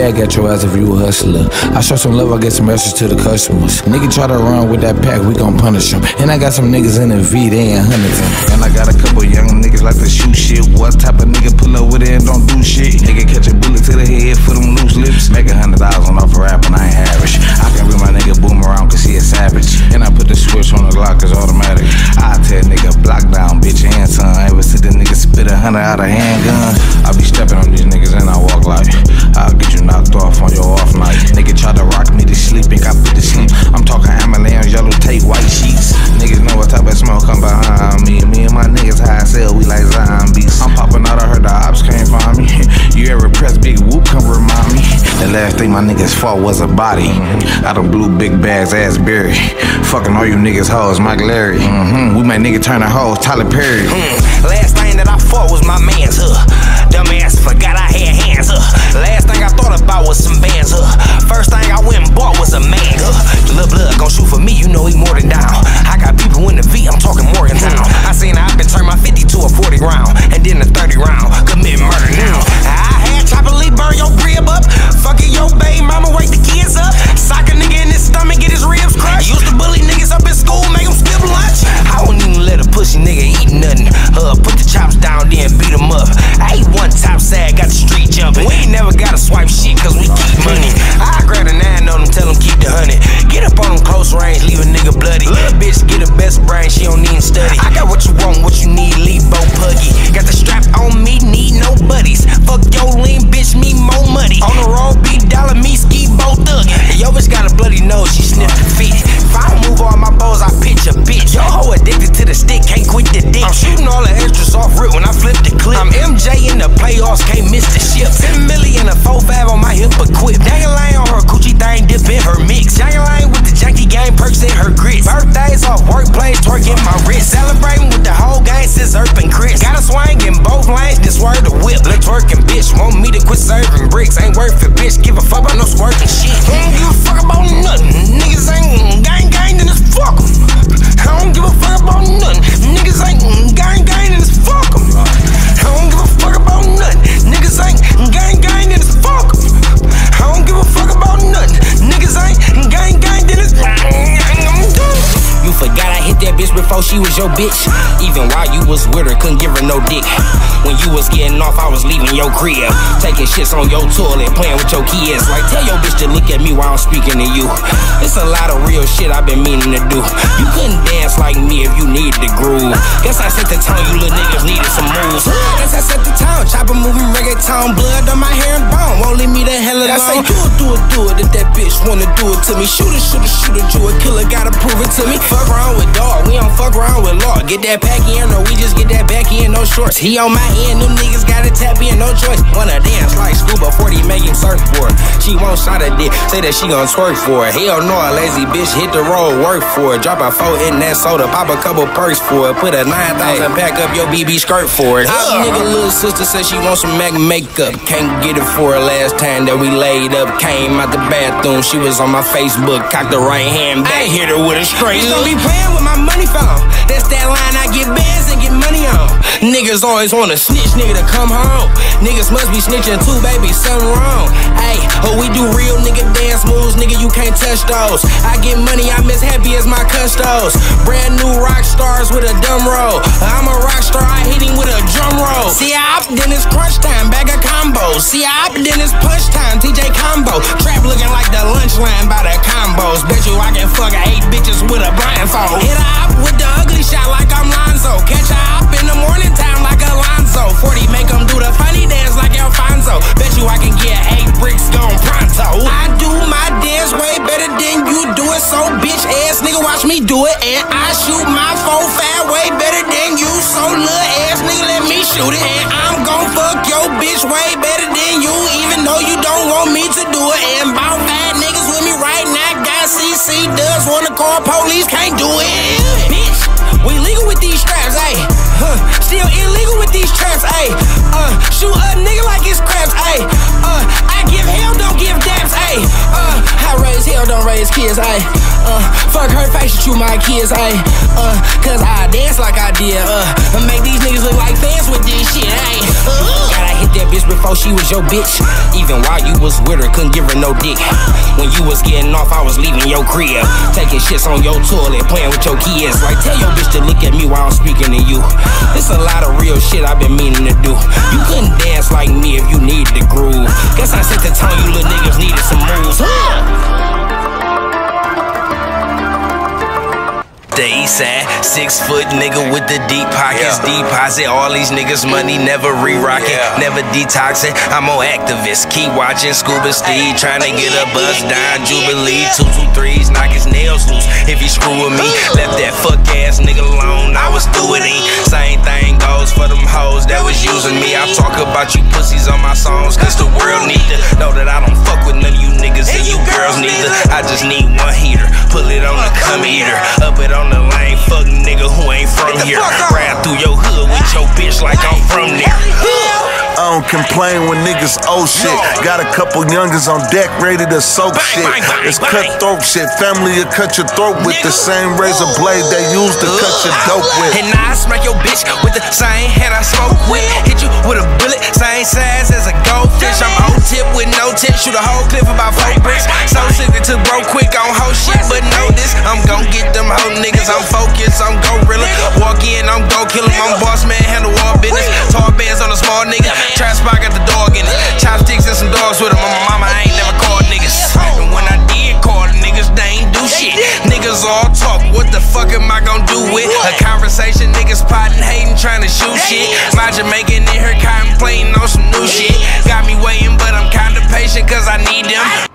bag at your ass if you a hustler. I show some love, I get some message to the customers. Nigga try to run with that pack, we gon' punish him. And I got some niggas in the V, they ain't Huntington. And I got a couple young niggas like to shoot shit. What type of nigga pull up with it and don't do shit? Nigga catch a bullet to the head for them loose lips. Make $100,000 off a rap and I ain't average. I can bring my nigga boom around cause he a savage. And I put the switch on the Glock, it's automatic. I tell nigga block down, bitch, and son. Ever since the nigga spit 100 out of handgun, I be stepping on these niggas and I walk like I'll get you knocked off on your off night. Nigga try to rock me to sleep, think I put to sleep. I'm talking Himalayan, yellow tape, white sheets. Niggas know what type of smoke come behind me. Me and my niggas high sell, we like zombies. I'm popping out, I heard the ops can't find me. You ever press big whoop, come remind me. The last thing my niggas fought was a body. I done blew big bags, ass berry. Fucking all you niggas hoes, Mike Larry. We made nigga turn a hoes, Tyler Perry. Last thing that I fought was my man's, Dumbass forgot I had hands, Last thing I thought about was some bands, First thing I went and bought was a man, Lil' blood gon' shoot for me, you know he more than down. I got people in the V, I'm talking Morgantown. I seen I been turn my 50 to a 40 round, and then a 30 round, commit murder now. I had Chopper Lee burn your crib up, fucking your baby mama, wake the kids up, sock a nigga in his stomach, get his ribs crushed. Used to bully niggas up in school, make them skip lunch. I wouldn't even let a pussy nigga eat nothing. Put the chops down, then beat him up. I ain't one top sad, got the street jumping. We ain't never gotta swipe shit, cause we keep money. I grab a 9 on them, tell them keep the 100. Get up on them close range, leave a nigga bloody. Little bitch get the best brain, she don't even study. I got what you want, what you need, leave both puggy. Got the strap on me, need no buddies. Fuck your lean bitch, me more money. On the road, beat dollar, me ski both thuggy. Yo bitch got a bloody nose, she sniff the feet. If I don't move all my bows, I pitch a bitch. Yo hoe addicted to the stick, can't quit the dick. I'm shooting all the extras off rip when I flip the clip. I'm MJ in the playoffs, can't miss the ship. 10 million, a 4-5 on my hip equip. Dangling on her coochie thing, dip in her mix. Dangling with the janky game, perks in her grits. Birthdays off workplace, twerking my wrist. Celebrating with the whole gang since Earp and Chris. Got a swing in both lanes, then swerve the whip. Lil' twerking bitch, want me to quit serving bricks. Ain't worth it, bitch, give a fuck about no squirting shit. Don't give a fuck about nothing. Niggas ain't gang, then it's fuck 'em. I don't give a fuck about nothing. Niggas ain't gang, then it's fuck 'em. I don't give a fuck about nothing. Niggas ain't gang, then it's fuck 'em. I don't give a fuck about nothing. Niggas ain't gang, then it's You forgot I hit that bitch before she was your bitch. Even while you was with her, couldn't give her no dick. When you was getting off, I was leaving your crib, taking shits on your toilet, playing with your kids. Like, tell your bitch to look at me while I'm speaking to you. It's a lot of real shit I've been meaning to do. You couldn't dance like me if you needed the groove. Guess I set the tone, you little niggas needed some moves. Guess I set the tone, chopper moving reggaeton, blood on my hair and bone, won't leave me the hell alone. I say do it, if that bitch wanna do it to me. Shoot it, you a killer, gotta prove it to me. Fuck around with dog, we don't fuck around with law. Get that pack in, or we just get that back in, no shorts. He on my end, them niggas gotta tap in, no choice. Wanna dance like Scuba 40, make him surfboard. She won't shot a dick, say that she gon' twerk for it. Hell no, a lazy bitch, hit the road, work for it. Drop a 4 in that soda, pop a couple perks for it. Put a 9,000 pack up your BB skirt for it. Nigga little sister said she wants some MAC makeup. Can't get it for her last time that we laid up. Came out the bathroom, she was on my Facebook, cocked the right hand back, hit her with a straight look. Don't be playing with my money phone. That's that line I get bands and get money on. Niggas always wanna snitch, nigga, to come home. Niggas must be snitching too, baby, something wrong. Ayy, we do real nigga dance moves, nigga, you can't touch those. I get money, I'm as happy as my custos. Brand new rock stars with a dumb roll. I'm a rock star, I hit him with a drum roll. See, I opted in it's crunch time, bag of combos. See, I opted in it's punch time, TJ combo. Trap looking like the lunch line by the combos. Bet you I can fuck 8 bitches with a blindfold. Hit a op with the ugly shot like I'm Lonzo. Catch a op in the morning time like Alonzo. 40 make them do the funny dance like Alfonso. Bet you I can get 8 bricks gone pronto. I do my dance way better than you do it, so bitch ass nigga watch me do it. And I shoot my 4-5 way better than you, so little ass nigga let me shoot it. And I'm gon' fuck your bitch way better than you, even though you don't want me to do it. And about 5 niggas with me right now, got CC does wanna call police, can't do it. Bitch, we legal with these straps, ayy. Still illegal with these traps, ayy. Shoot a nigga like it's craps, ayy. I give hell, don't give daps, ayy. I raise hell, don't raise raise kids, ayy. Fuck her face, she chew my kids, ayy. Cause I dance like I did, make these niggas look like fans with this shit, ayy. Gotta hit that bitch before she was your bitch. Even while you was with her, couldn't give her no dick. When you was getting off, I was leaving your crib, taking shits on your toilet, playing with your kids. Like, tell your bitch to look at me while I'm speaking to you. This a lot of real shit I've been meaning to do. You couldn't dance like me if you needed the groove. Guess I set the tone, you little niggas needed some moves. The east side, 6 foot nigga with the deep pockets. Deposit all these niggas money, never re-rockin', never detoxin'. I'm on activist, keep watching Scuba Steve, trying to get a buzz down. Jubilee, 223s, knock his nails loose. If he screw with me, left that fuck ass nigga alone, I was through it. Same thing goes for them hoes that was using me. I talk about you pussies on my songs, cause the world need to know that I don't fuck with none of you niggas and you girls neither. I just need one heater, pull it on the come eater, up it on the lane, fuck nigga who ain't from here. Ride through your hood with your bitch like I'm from there. I don't complain when niggas owe shit. Got a couple youngins on deck ready to soak shit. It's cutthroat shit. Family will cut your throat with the same razor blade they use to cut your dope with. And now I smack your bitch with the same head I smoke with. Hit you with a bullet, same size as a goldfish. I'm on tip with no tip, shoot a whole clip about 4 bricks. So sick it took bro quick on whole shit, but know this, I'm gon' get them whole niggas. I'm focused, I'm gorilla. Walk in, I'm gon' kill him. I'm boss man, handle all business. Tall bands on a small nigga. Trap spot got the dog in it. Chopsticks and some dogs with him. My mama ain't never called niggas. And when I did call the niggas, they ain't do shit. Niggas all talk, what the fuck am I gon' do with a conversation? Niggas potting, hating, trying to shoot shit. My Jamaican in her contemplating on some new shit. Got me waiting, but I'm kinda patient cause I need them.